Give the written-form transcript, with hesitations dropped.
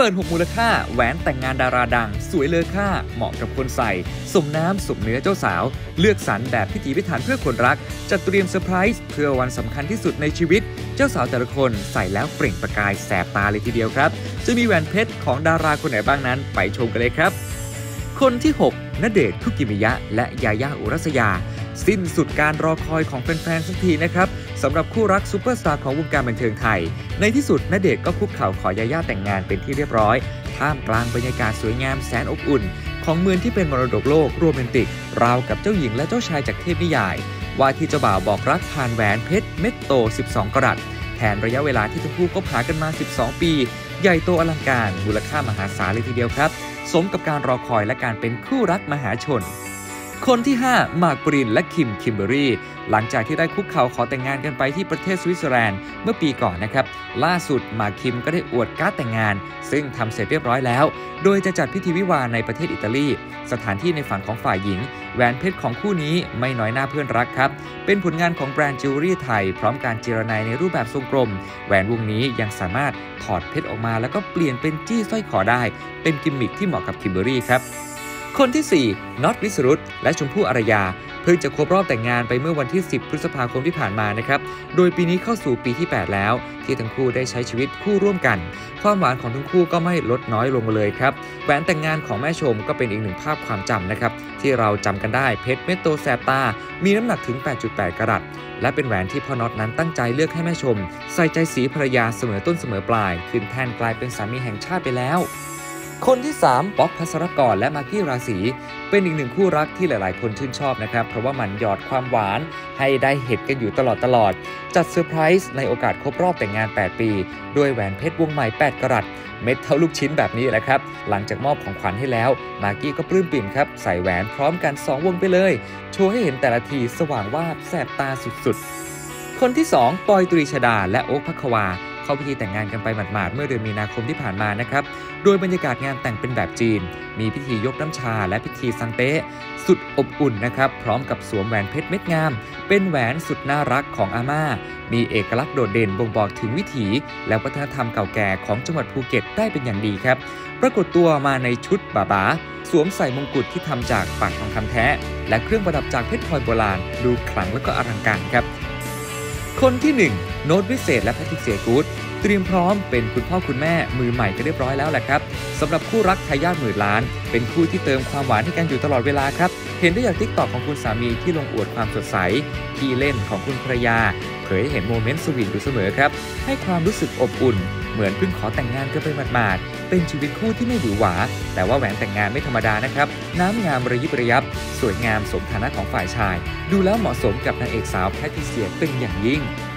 ปิด6มูลค่าแหวนแต่งงานดาราดังสวยเลอค่าเหมาะกับคนใส่สมน้ำสมเนื้อเจ้าสาวเลือกสรรแบบพิถีพิถันเพื่อคนรักจัดเตรียมเซอร์ไพรส์เพื่อวันสำคัญที่สุดในชีวิตเจ้าสาวแต่ละคนใส่แล้วเปล่งประกายแสบตาเลยทีเดียวครับจะมีแหวนเพชรของดาราคนไหนบ้างนั้นไปชมกันเลยครับคนที่6ณเดชน์ คุกิมิยะและยาย่า อุรัสยาสิ้นสุดการรอคอยของแฟนๆสักทีนะครับสำหรับคู่รักซูเปอร์สตาร์ของวงการบันเทิงไทยในที่สุดณเดชน์ก็คุกเข่าขอยาย่าแต่งงานเป็นที่เรียบร้อยท่ามกลางบรรยากาศสวยงามแสนอบอุ่นของเมืองที่เป็นมรดกโลกโรแมนติกราวกับเจ้าหญิงและเจ้าชายจากเทพนิยายว่าที่เจ้าบ่าวบอกรักผ่านแหวนเพชรเม็ดโต12 กรัตแทนระยะเวลาที่ทั้งคู่คบหากันมา12 ปีใหญ่โตอลังการมูลค่ามหาศาลเลยทีเดียวครับสมกับการรอคอยและการเป็นคู่รักมหาชนคนที่5หมากปรินและคิมเบอรี่หลังจากที่ได้คุกเข่าขอแต่งงานกันไปที่ประเทศสวิตเซอร์แลนด์เมื่อปีก่อนนะครับล่าสุดหมากคิมก็ได้อวดการ์ดแต่งงานซึ่งทำเสร็จเรียบร้อยแล้วโดยจะจัดพิธีวิวาห์ในประเทศอิตาลีสถานที่ในฝันของฝ่ายหญิงแหวนเพชรของคู่นี้ไม่น้อยหน้าเพื่อนรักครับเป็นผลงานของแบรนด์จิวเวลรี่ไทยพร้อมการเจรไนในรูปแบบทรงกลมแหวนวงนี้ยังสามารถถอดเพชรออกมาแล้วก็เปลี่ยนเป็นจี้สร้อยคอได้เป็นกิมมิคที่เหมาะกับคิมเบอรี่ครับคนที่4น็อต วิสรุตและชมพู่อารยาเพิ่งจะครบรอบแต่งงานไปเมื่อวันที่10 พฤษภาคมที่ผ่านมานะครับโดยปีนี้เข้าสู่ปีที่8แล้วที่ทั้งคู่ได้ใช้ชีวิตคู่ร่วมกันความหวานของทั้งคู่ก็ไม่ลดน้อยลงเลยครับแหวนแต่งงานของแม่ชมก็เป็นอีกหนึ่งภาพความจำนะครับที่เราจำกันได้เพชรเม็ดโตแสบตามีน้ำหนักถึง 8.8 กรัตและเป็นแหวนที่พ่อน็อตนั้นตั้งใจเลือกให้แม่ชมใส่ใจสีภรรยาเสมอต้นเสมอปลายขึ้นแท่นกลายเป็นสามีแห่งชาติไปแล้วคนที่3ป๊อก ภัสรกรและมากกี้ราศีเป็นอีกหนึ่งคู่รักที่หลายๆคนชื่นชอบนะครับเพราะว่ามันหยอดความหวานให้ได้เห็นกันอยู่ตลอดจัดเซอร์ไพรส์ในโอกาสครบรอบแต่งงาน8 ปีด้วยแหวนเพชรวงใหม่8 กรัตเม็ดเท่าลูกชิ้นแบบนี้แหละครับหลังจากมอบของขวัญให้แล้วมากกี้ก็ปลื้มปิ่มครับใส่แหวนพร้อมกัน2 วงไปเลยโชว์ให้เห็นแต่ละทีสว่างวาบแสบตาสุดๆคนที่2ปอย ตรีชฎาและโอ๊ค ภัควาเข้าพิธีแต่งงานกันไปหมาดๆเมื่อเดือนมีนาคมที่ผ่านมานะครับโดยบรรยากาศงานแต่งเป็นแบบจีนมีพิธียกน้ำชาและพิธีซังเต้สุดอบอุ่นนะครับพร้อมกับสวมแหวนเพชรเม็ดงามเป็นแหวนสุดน่ารักของอาม่ามีเอกลักษณ์โดดเด่นบ่งบอกถึงวิถีและวัฒนธรรมเก่าแก่ของจังหวัดภูเก็ตได้เป็นอย่างดีครับปรากฏตัวมาในชุดบาสวมใส่มงกุฎที่ทำจากปากทองคำแท้และเครื่องประดับจากเพชรพลอยโบราณดูขลังและก็อลังการครับคนที่1โน้ต วิเศษและแพทริเซีย กู๊ดเตรียมพร้อมเป็นคุณพ่อคุณแม่มือใหม่กันเรียบร้อยแล้วแหละครับสำหรับคู่รักทายาทหมื่นล้านเป็นคู่ที่เติมความหวานให้กันอยู่ตลอดเวลาครับเห็นได้จากทิกตอกของคุณสามีที่ลงอวดความสดใสที่เล่นของคุณภรรยาเผยให้เห็นโมเมนต์สวีทอยู่เสมอครับให้ความรู้สึกอบอุ่นเหมือนเพิ่งขอแต่งงานกันไปหมาดๆเป็นชีวิตคู่ที่ไม่หวือหวาแต่ว่าแหวนแต่งงานไม่ธรรมดานะครับน้ำงามระยิบระยับสวยงามสมฐานะของฝ่ายชายดูแล้วเหมาะสมกับนางเอกสาวแพทริเซียเป็นอย่างยิ่ง